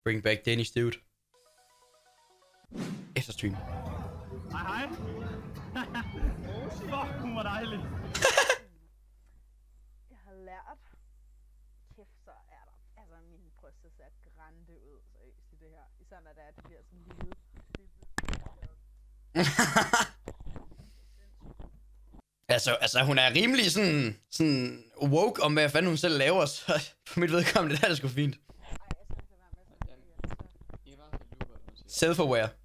Bring back Danish dude. Efter stream. Hej. Fuck, hun var dejlig. Jeg har lært. Kæft, så er der. Altså, min bryster ser grande ud, seriøst, i det her. Især når det bliver sådan lille. altså, hun er rimelig sådan woke om, hvad fanden hun selv laver, så for mit vedkommende, det er det sgu fint. Self-aware.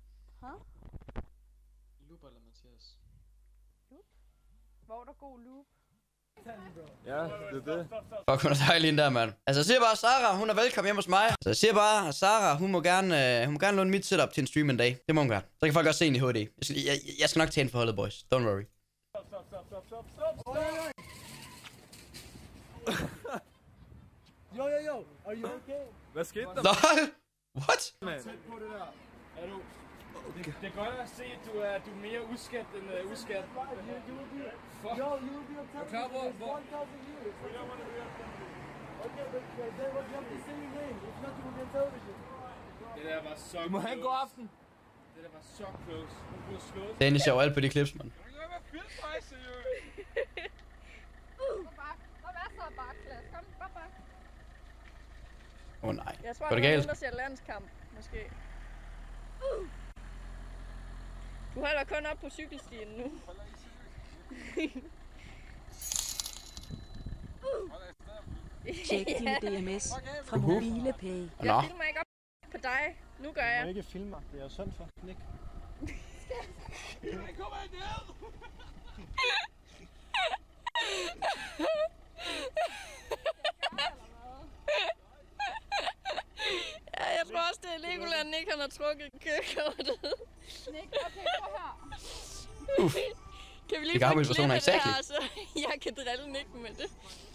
Loop eller Mathias? Loop? Hvor er der god loop? Ja, det er det. Fuck, hun er dejlig ind der, mand. Altså, jeg siger bare, Sarah, hun er velkommen hjemme hos mig. Altså, jeg siger bare, Sarah, hun må gerne låne mit setup til en stream en dag. Det må hun gerne. Så kan folk også se hende i HD. Jeg skal nok tage hende for holdet, boys. Don't worry. Stop. Yo, are you okay? Hvad skete der? LOL! What? Tæt på det der. Er du... Okay. Det er godt at se, at du er mere uskadt end uskadt. Fuck. Yo, you will be on top of this 1,000 years. Okay, but they will jump the same name. If not, you will be on television. Det der var så close. Du må have en god aften. Det der var så close. Hun blev slået. Dennis er jo alt på de clips, mand. Åh nej. Jeg tror, var det der er galt? nogen, der ser landskamp, måske. Du holder kun op på cykelstien nu. Tjek din DMS fra MobilePay. Jeg filmer ikke op på dig. Nu gør jeg. Du må ikke filme mig. Det er synd for. Nick. Ja, jeg tror også, det er Legoland, Nick, han har trukket køkortet. Nick, okay, prøv her. Kan vi lige få en klip af det her, så jeg kan drille Nick med det?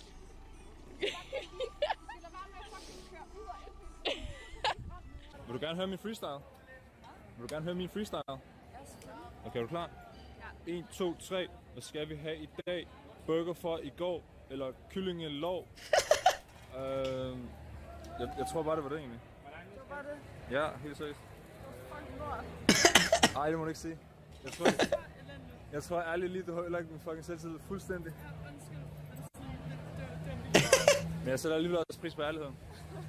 Vil du gerne høre min freestyle? Vil du gerne høre min freestyle? Okay, er du klar? Ja. 1, 2, 3. Hvad skal vi have i dag? Burger for i går? Eller kyllingelov? Jeg tror bare, det var det egentlig. Det var bare det? Ja, helt seriøst. Fucking lort. Ej, det må du ikke sige. Jeg tror ærligt lige, du har ødelagt min fucking selvtid fuldstændig. Men jeg sætter alligevel også pris på ærligheden.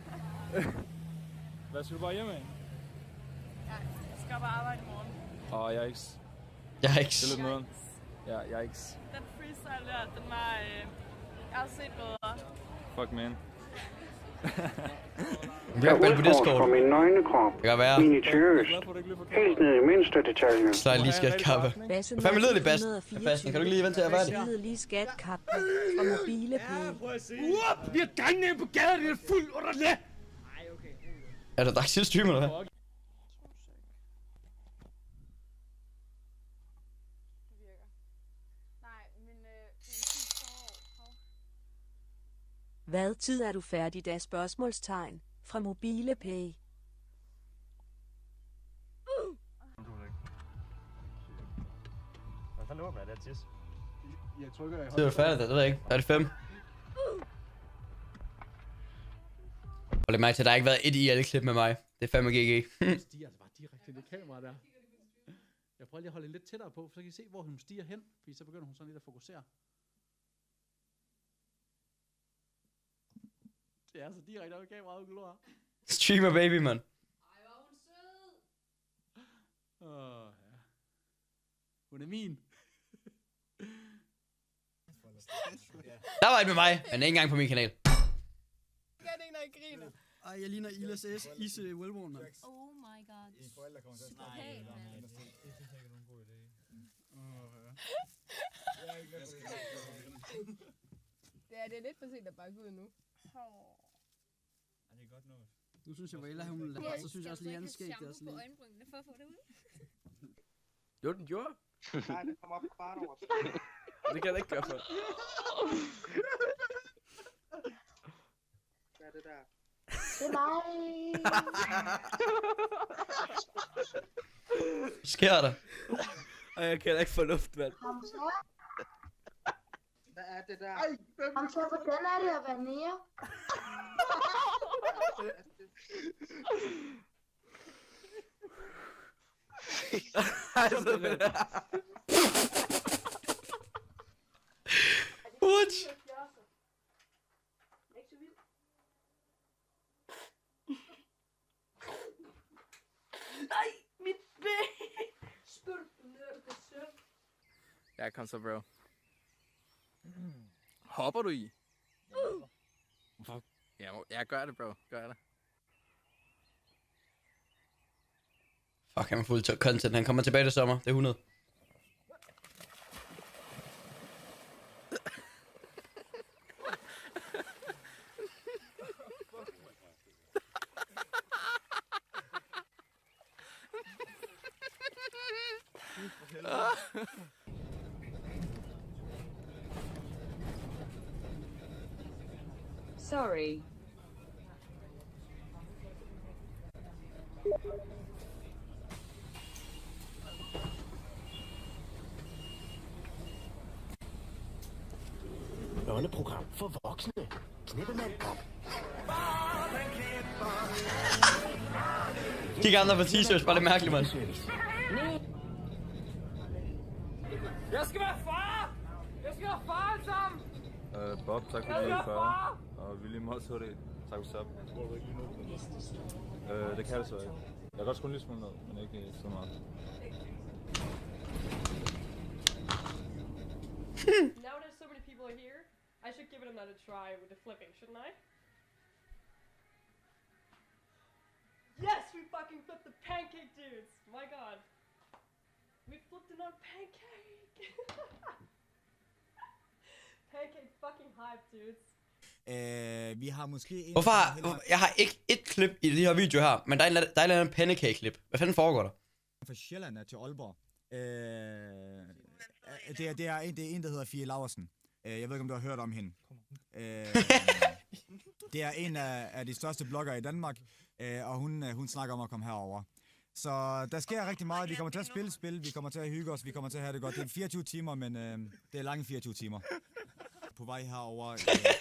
Hvad skal du bare hjemme af? Ja, jeg skal bare arbejde i morgen. Yikes. Yikes. Det er lidt nederen. Ja, yikes. Den freestyle der, den var... jeg har set bedre. Fuck man. Jeg er på Discord. Fra min nøgnekrop. Det kan være. Minutiøst. Helt ned i mindste detalje. Så jeg lige skat kappe. Hvad fanden lyder det bedst? Kan du ikke lige vente til at være færdig? Bassen lige skat kappe fra MobilePay. Vi har gang nede på gaden, det er fuld under det. Er der drak sidste stream, eller hvad? Hvad tid er du færdig, da spørgsmålstegn fra MobilePay? Hvad fanden åbner jeg det her tis? Jeg trykker dig i Det er færdigt, det ved jeg ikke. Er det 5? Og læg mærke til, at der ikke har været et i alle klip med mig. Det er fandme GG. Stiger altså bare direkte i det kamera der. Jeg prøver lige at holde lidt tættere på, så kan I se, hvor hun stiger hen. Fordi så begynder hun sådan lidt at fokusere. Det er altså direkte op i kameraet, Glor. Streamer baby, man. Ej, hvor er hun sød. Ja. Hun er min. Der var et med mig, men ikke engang på min kanal. Gør det ikke, når I griner? Ej, jeg ligner Ilas S. Ise Wellborn, mand. Oh my god. Dine forældre kommer til at snakke. Nej, Det synes jeg ikke er nogen god idé. Det er lidt for sent at bakke ud nu. Det er godt noget. Nu synes jeg, Vela, hun lader, så synes jeg også lige, han skæg der sådan lidt. For at få det ud. Jo, den gjorde. Nej, det kommer op bare over. Det kan jeg ikke gøre for. Hvad er det der? Det er mig. Hvad sker der? Ej, jeg kan ikke få luft, mand. Hvad er det der? Kom så, hvordan er det at være nære? What? Nej, mit ben. Spurg ned det selv. Ja, kom så, bro. Hopper du i? Ja, gør det, bro. Gør det. Fuck, han er fuld content. Han kommer tilbage til sommer. Det er 100. Sorry. Børneprogram for voksne. Knippemand op. De andre på t-shirts var det mærkeligt, mand. Jeg skal være far! Jeg skal være far alle sammen! Bob, tak for det, far. Og William også hørte det. Tak for sap. Det kan jeg så ikke. Jeg kan godt skrue en lille smule ned, men ikke så meget. Now there's so many people here, I should give it another try with the flipping, shouldn't I? Yes, we fucking flipped the pancake, dudes! My god. We flipped another pancake! Pancake fucking hype, dudes. Vi har måske en... Hvorfor? Jeg har ikke et klip i de her video her, men der er en eller anden pandekage-klip. Hvad fanden foregår der? Fra Sjælland til Aalborg. Det er en, der hedder Fie Laursen. Jeg ved ikke, om du har hørt om hende. Det er en af de største bloggere i Danmark, og hun snakker om at komme herover. Så der sker rigtig meget. Vi kommer til at spille spil, vi kommer til at hygge os, vi kommer til at have det godt. Det er 24 timer, men det er lange 24 timer. På vej herover.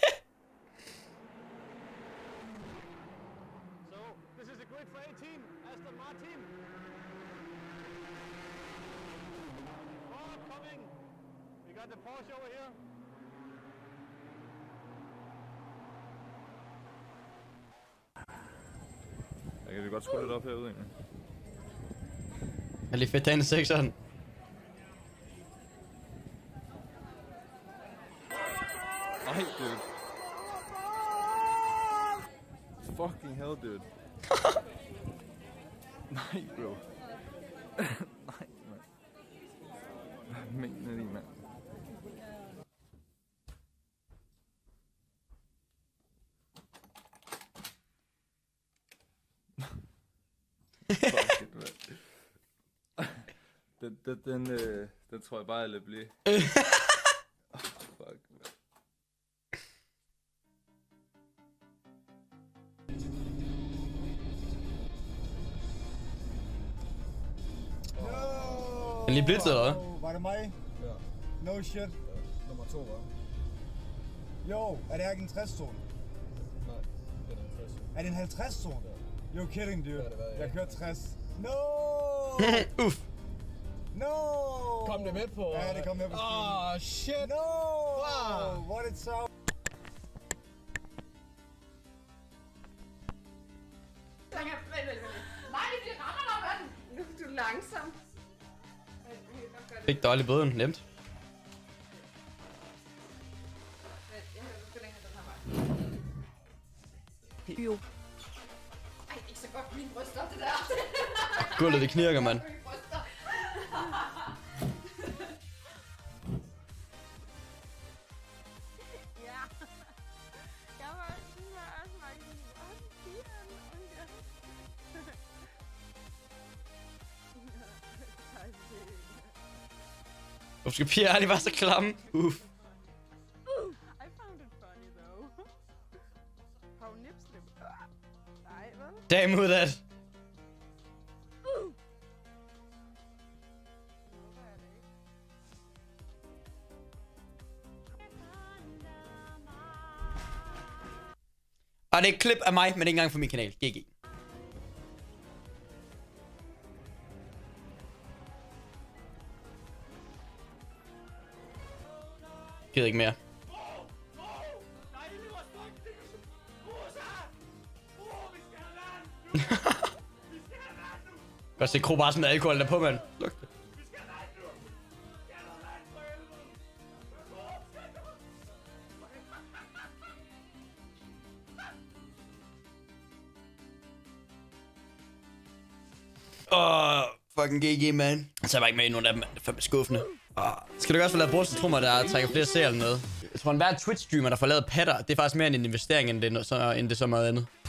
This is a grid for 18, Aston Martin. Coming. We got the Porsche over here. Jeg kan vi godt skrue lidt op herude, egentlig. Jeg er lige fedt derinde i sekseren. Ej, dude. Fucking hell, dude. Nej, bro. Nej, mand. Hvad mener de, mand? Fuck it, mand. Den tror jeg bare, jeg lader blive. Fuck, man. Er lige blitzet, eller hvad? Var det mig? Ja. No shit. Ja, nummer 2, hva'? Jo, er det ikke en 60-zone? Nej, det er en 50. Er det en 50-zone? Ja. You're kidding, dude. Ja. Jeg kørte 60. No! Uff. No! Kom det med på? Ja, det kom med på streamen. Åh, shit! No! What it so? Nej, det rammer dig, mand! Nu er du langsom. Fik dårlig båden, nemt. Jo. Ej, ikke så godt mine bryster, det der. Gulvet, det knirker, mand. Ja. Jeg var også meget Hvorfor skal piger aldrig være så klamme? Uff. I found it funny though. How nipslip. Nej, vel? Damn with that. Og det er et klip af mig, men ikke engang fra min kanal. GG. Gider ikke mere. Godt se Kro bare sådan noget alkohol der på, mand. Luk det. Fucking GG, man. Så er jeg bare ikke med i nogen af dem, det er fandme skuffende. Skal du også få lavet brugsentrummer, der trækker flere seere eller noget? Jeg tror, en hver Twitch-streamer, der får lavet patter, det er faktisk mere en investering, end det er så meget andet.